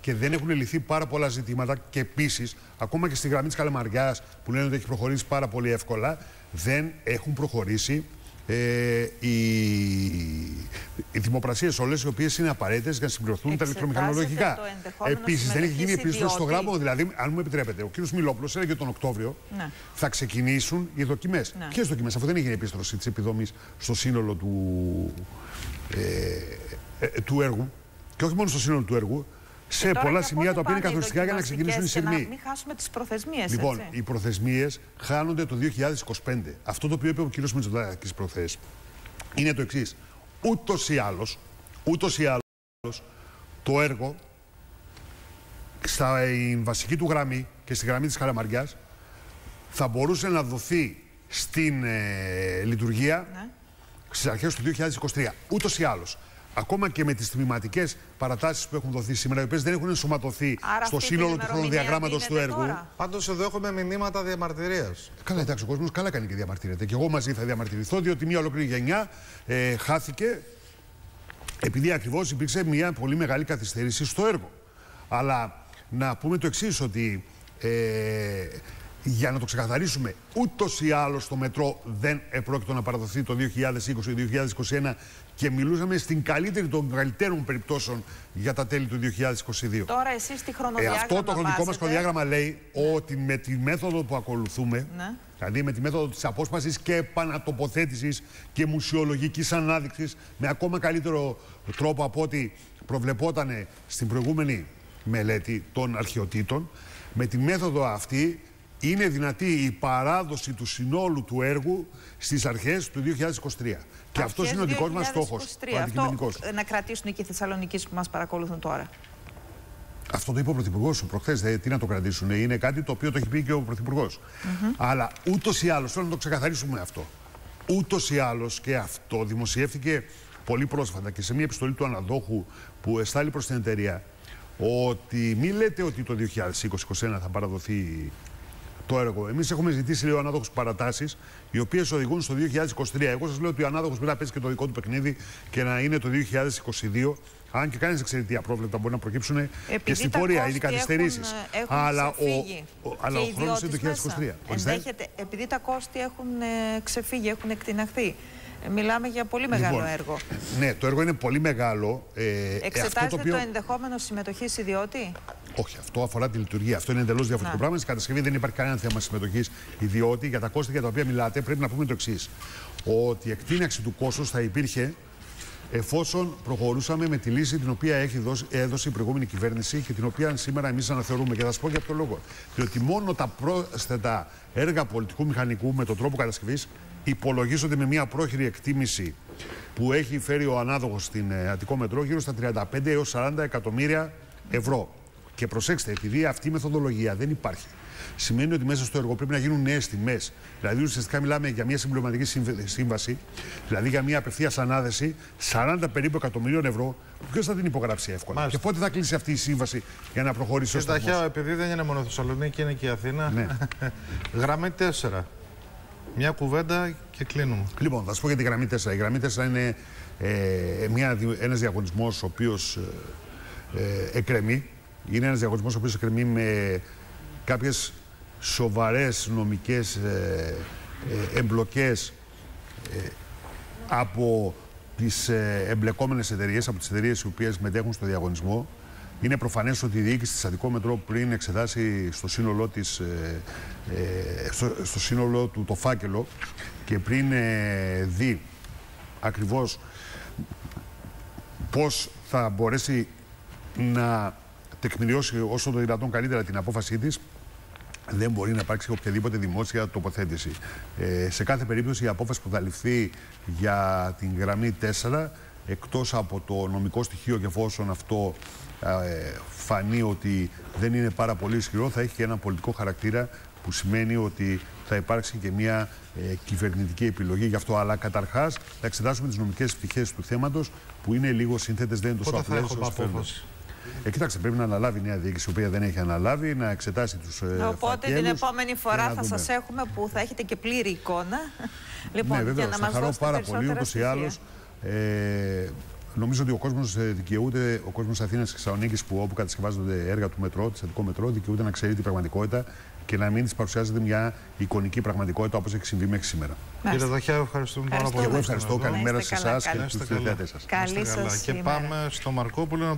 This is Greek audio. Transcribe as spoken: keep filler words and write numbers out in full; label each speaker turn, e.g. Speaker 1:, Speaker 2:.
Speaker 1: και δεν έχουν λυθεί πάρα πολλά ζητήματα. Και επίσης, ακόμα και στη γραμμή της Καλαμαριάς, που λένε ότι έχει προχωρήσει πάρα πολύ εύκολα, δεν έχουν προχωρήσει ε, οι, οι δημοπρασίες όλες, οι οποίες είναι απαραίτητες για να συμπληρωθούν τα ηλεκτρομηχανολογικά. Επίσης, δεν έχει γίνει επιστροφή στο γράμμα. Δηλαδή, αν μου επιτρέπετε, ο κ. Μιλόπουλος έλεγε τον Οκτώβριο ναι. θα ξεκινήσουν οι δοκιμές. Ναι. Ποιες δοκιμές, αφού δεν έγινε επίστροφη της επιδομής στο σύνολο του, ε, ε, του έργου. Και όχι μόνο στο σύνολο του έργου, σε πολλά σημεία τα οποία είναι καθοριστικά για να ξεκινήσουν οι σειρμοί.
Speaker 2: Να μην χάσουμε τις προθεσμίες.
Speaker 1: Λοιπόν,
Speaker 2: έτσι.
Speaker 1: οι προθεσμίες χάνονται το δύο χιλιάδες είκοσι πέντε. Αυτό το οποίο είπε ο κ. Μητσοτάκης προχθές είναι το εξής. Ούτως ή άλλως, ούτως ή άλλως, το έργο στα βασική του γραμμή και στη γραμμή της Καλαμαριάς θα μπορούσε να δοθεί στην ε, λειτουργία ναι. στις αρχές του δύο χιλιάδες είκοσι τρία. Ούτως ή άλλως. Ακόμα και με τις τμηματικές παρατάσεις που έχουν δοθεί σήμερα, οι οποίες δεν έχουν ενσωματωθεί άρα στο σύνολο του χρονοδιαγράμματος του έργου.
Speaker 3: Πάντως εδώ έχουμε μηνύματα διαμαρτυρίας.
Speaker 1: Καλά, εντάξει, ο κόσμος καλά κάνει και διαμαρτύρεται. Και εγώ μαζί θα διαμαρτυρηθώ, διότι μια ολόκληρη γενιά ε, χάθηκε επειδή ακριβώς υπήρξε μια πολύ μεγάλη καθυστέρηση στο έργο. Αλλά να πούμε το εξής, ότι ε, για να το ξεκαθαρίσουμε, ούτως ή άλλως το μετρό δεν επρόκειτο να παραδοθεί το δύο χιλιάδες είκοσι δύο χιλιάδες είκοσι ένα και μιλούσαμε στην καλύτερη των καλύτερων περιπτώσεων για τα τέλη του δύο χιλιάδες είκοσι δύο.
Speaker 2: Τώρα εσείς τι χρονοδιάγραμμα
Speaker 1: ε, Αυτό το χρονικό
Speaker 2: βάζετε.
Speaker 1: μας χρονοδιάγραμμα λέει ναι. ότι με τη μέθοδο που ακολουθούμε, ναι. δηλαδή με τη μέθοδο της απόσπασης και επανατοποθέτησης και μουσιολογικής ανάδειξης, με ακόμα καλύτερο τρόπο από ό,τι προβλεπόταν στην προηγούμενη μελέτη των αρχαιοτήτων, με τη μέθοδο αυτή είναι δυνατή η παράδοση του συνόλου του έργου στις αρχές του δύο χιλιάδες είκοσι τρία. Και αυτός είναι ο δικός μας στόχος.
Speaker 2: Αυτό να κρατήσουν και οι Θεσσαλονικείς που μας παρακολουθούν τώρα.
Speaker 1: Αυτό το είπε ο Πρωθυπουργός προχθές. Δε, τι να το κρατήσουν. Είναι κάτι το οποίο το έχει πει και ο Πρωθυπουργός. Mm-hmm. Αλλά ούτως ή άλλως, θέλω να το ξεκαθαρίσουμε αυτό. Ούτως ή άλλως και αυτό δημοσιεύθηκε πολύ πρόσφατα και σε μια επιστολή του αναδόχου που εστάλει προς την εταιρεία, ότι μην λέτε ότι το δύο χιλιάδες είκοσι είκοσι ένα θα παραδοθεί το έργο. Εμείς έχουμε ζητήσει, λέει ο ανάδοχος, παρατάσεις, οι οποίες οδηγούν στο δύο χιλιάδες είκοσι τρία. Εγώ σας λέω ότι ο ανάδοχος πρέπει να παίζει και το δικό του παιχνίδι και να είναι το δύο χιλιάδες είκοσι δύο. Αν και κανείς δεν ξέρει τι απρόβλεπτα μπορεί να προκύψουν επειδή και στην πορεία, είναι οι καθυστερήσεις. Αλλά ο, ο, αλλά ο χρόνος είναι το δύο χιλιάδες είκοσι τρία.
Speaker 2: Ενδέχεται, επειδή τα κόστη έχουν ε, ξεφύγει, έχουν εκτιναχθεί. Μιλάμε για πολύ μεγάλο
Speaker 1: λοιπόν,
Speaker 2: έργο.
Speaker 1: Ναι, το έργο είναι πολύ μεγάλο. Ε,
Speaker 2: Εξετάζεται
Speaker 1: αυτό το, οποίο...
Speaker 2: το ενδεχόμενο συμμετοχής ιδιώτη.
Speaker 1: Όχι, αυτό αφορά τη λειτουργία. Αυτό είναι εντελώς διαφορετικό να. πράγμα. Στην κατασκευή δεν υπάρχει κανένα θέμα συμμετοχής ιδιώτη. Για τα κόστη για τα οποία μιλάτε, πρέπει να πούμε το εξής. Ότι η εκτείναξη του κόστους θα υπήρχε εφόσον προχωρούσαμε με τη λύση την οποία έχει δώσει, έδωσε η προηγούμενη κυβέρνηση και την οποία σήμερα εμείς αναθεωρούμε. Και θα σας πω για ποιο λόγο. Διότι μόνο τα πρόσθετα έργα πολιτικού μηχανικού με τον τρόπο κατασκευής υπολογίζονται με μια πρόχειρη εκτίμηση που έχει φέρει ο ανάδοχος στην ε, Αττικό Μετρό γύρω στα τριάντα πέντε έως σαράντα εκατομμύρια ευρώ. Και προσέξτε, επειδή αυτή η μεθοδολογία δεν υπάρχει, σημαίνει ότι μέσα στο έργο πρέπει να γίνουν νέες τιμές. Δηλαδή, ουσιαστικά μιλάμε για μια συμπληρωματική σύμβαση, δηλαδή για μια απευθείας ανάδεση σαράντα περίπου εκατομμυρίων ευρώ. Ποιος θα την υπογράψει εύκολα? Μάλιστα. Και πότε θα κλείσει αυτή η σύμβαση για να προχωρήσει ο σταθμός?
Speaker 3: Ταχιά, επειδή δεν είναι μόνο Θεσσαλονίκη, είναι και η Αθήνα. Ναι. Γραμμή τέσσερα. Μια κουβέντα και κλείνουμε.
Speaker 1: Λοιπόν, θα σας πω για τη γραμμή τέσσερα. Η γραμμή τέσσερα είναι ε, μια, ένας διαγωνισμός ο οποίος ε, ε, εκκρεμεί. Είναι ένας διαγωνισμός ο οποίος εκκρεμεί με κάποιες σοβαρές νομικές ε, ε, εμπλοκές ε, από τις ε, εμπλεκόμενες εταιρείες, από τις εταιρείες οι οποίες μετέχουν στο διαγωνισμό. Είναι προφανές ότι η διοίκηση της Αττικό Μετρό, πριν εξετάσει στο σύνολό της, ε, ε, στο, στο σύνολό του το φάκελο και πριν ε, δει ακριβώς πώς θα μπορέσει να τεκμηριώσει όσο το δυνατόν καλύτερα την απόφασή της, δεν μπορεί να υπάρξει οποιαδήποτε δημόσια τοποθέτηση. Ε, σε κάθε περίπτωση η απόφαση που θα ληφθεί για την γραμμή τέσσερα, εκτός από το νομικό στοιχείο και εφόσον αυτό ε, φανεί ότι δεν είναι πάρα πολύ ισχυρό, θα έχει και ένα πολιτικό χαρακτήρα που σημαίνει ότι θα υπάρξει και μια ε, κυβερνητική επιλογή γι' αυτό. Αλλά καταρχάς θα εξετάσουμε τις νομικές πτυχές του θέματος που είναι λίγο σύνθετες, δεν είναι τόσο απλές όσο φαίνονται. Ε, κοιτάξτε, πρέπει να αναλάβει η νέα διοίκηση, η οποία δεν έχει αναλάβει, να εξετάσει τους ε,
Speaker 2: Οπότε
Speaker 1: φακέλους,
Speaker 2: την επόμενη φορά θα
Speaker 1: δούμε.
Speaker 2: σας έχουμε που θα έχετε και πλήρη εικόνα. Λοιπόν,
Speaker 1: ναι, βέβαια,
Speaker 2: για να
Speaker 1: θα
Speaker 2: μας
Speaker 1: χαρώ
Speaker 2: δώσετε
Speaker 1: πάρα πολύ, ούτως ή άλλως, ε, Νομίζω ότι ο κόσμος δικαιούται, ο κόσμος Αθήνας και Θεσσαλονίκης, που όπου κατασκευάζονται έργα του μετρό, του Αττικό μετρό, δικαιούται να ξέρει την πραγματικότητα και να μην της παρουσιάζεται μια εικονική πραγματικότητα όπως έχει συμβεί μέχρι σήμερα.
Speaker 3: Κύριε Δοχιά, ευχαριστούμε πάρα πολύ.
Speaker 1: Και εγώ ευχαριστώ. Καλημέρα σε εσάς και
Speaker 3: στους
Speaker 1: τηλεθεατές σας.
Speaker 2: Καλή σας
Speaker 3: Και πάμε στο Μαρκόπουλο.